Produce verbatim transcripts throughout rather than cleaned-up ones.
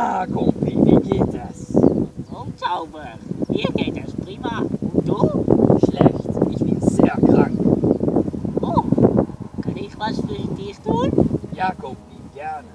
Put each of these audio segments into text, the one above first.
Ah, Kompi, wie geht es? Oh, sauber. Mir geht es prima. Und du? Schlecht, ich bin sehr krank. Oh, kann ich was für dich tun? Ja, Kompi, gerne.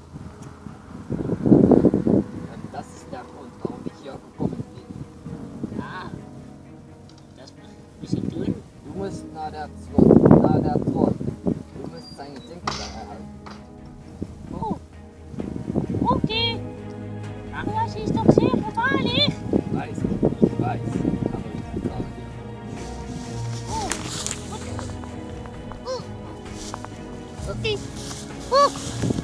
Und das ist der Grund, warum ich hier gekommen bin. Ah, das muss ich tun. Du musst nach der Troll, nach der Troll. Du musst seine Denkler erhalten. Oh, okay. Aber das ist doch sehr gefährlich. Ich weiß, Kompi, ich weiß. Aber ich vertraue dir. Oh, okay. Oh. Okay. Oh.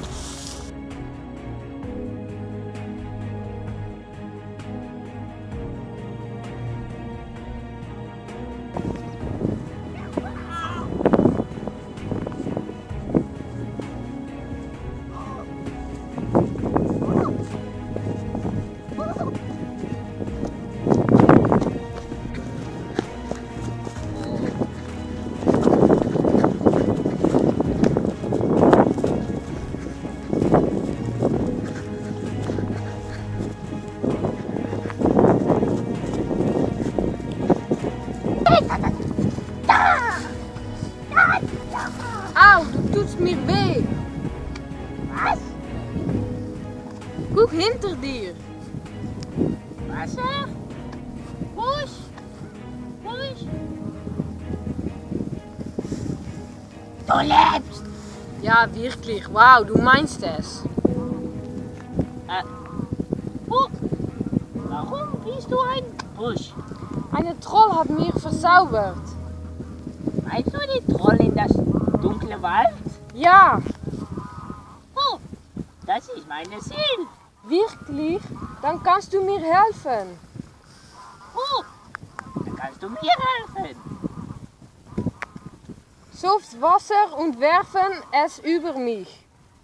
Au, du tust mir weh. Was? Guck hinter dir. Wasser? Busch? Busch? Du lebst! Ja, wirklich. Wow, du meinst es. Äh, oh. Warum bist du ein Busch? Eine Troll hat mir verzaubert. Meinst du die Troll in das dunkle Wald? Ja, Oh, das ist meine Ziel. wirklich? Dann kannst du mir helfen. Oh, dann kannst du mir helfen. Sauft Wasser und werfen es über mich.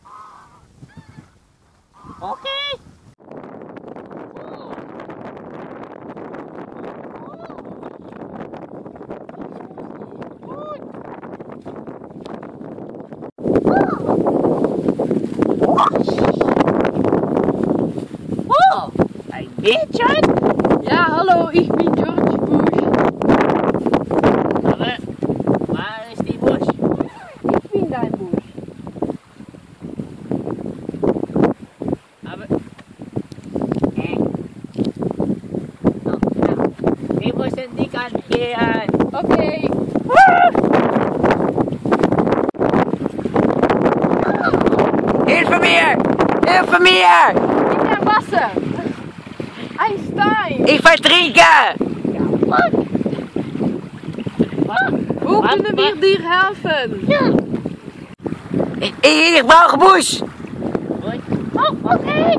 Okay. Oh, ein Mädchen? Ja, hallo, ich bin George Bush. Aber waar ist die Busch? Ich bin dein Bush. Aber. Äh. Oh, ja. Wir müssen dich angehen. Okay. Hilfe mir! Hilfe mir! In der Wasser. Ein Stein. Ich vertrinke! Wo können wir dir helfen? Ich, ich brauche Busch! Oh, okay.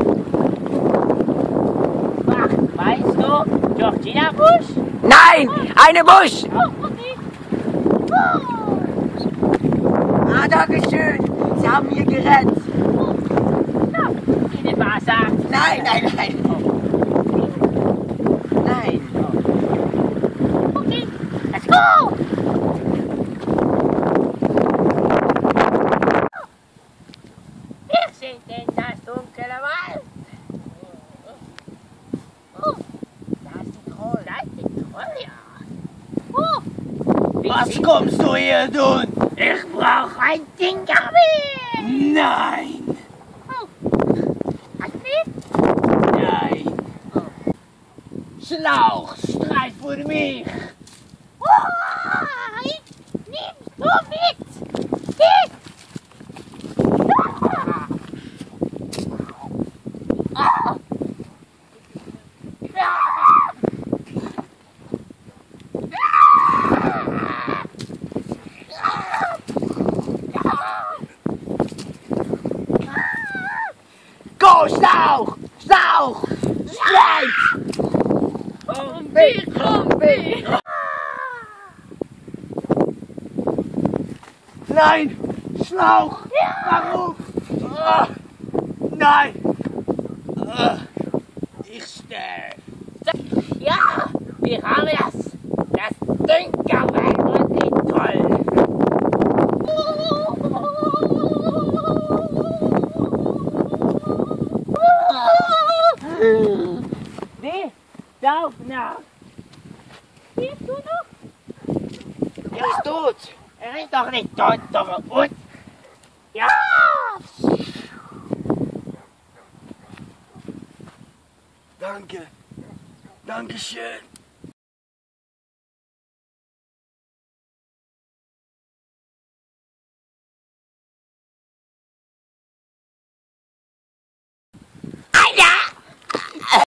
Ach, meinst du Georgina Busch? Nein! Eine Busch! Oh, okay. Ah, danke schön! Sie haben mir gerettet! Na, in den Wasser. Nein, nein, nein! Nein! Okay, let's go. Wir sind in das dunkle Wald. Oh, da ist die Troll. Da ist die Troll, ja. Oh. Was kommst du hier tun? Ich brauche ein Dingermehl. Nein! Oh. Hast du? Nein! Schlauch, streif für mich! Oh, ich nimmst du mit. Geh. Ah. Go, Schlauch! Schlauch! Streif! Kompi, Kompi. Nein! Schlauch! Warum? Ah, nein! Ah, ich sterbe! Ja, wir haben das. Das Dingermehl und die Troll. Ah. Lauf nach! Hier, du noch? Er ist tot! Er ist doch nicht tot, dumme Ut! Ja! Danke. Dankeschön.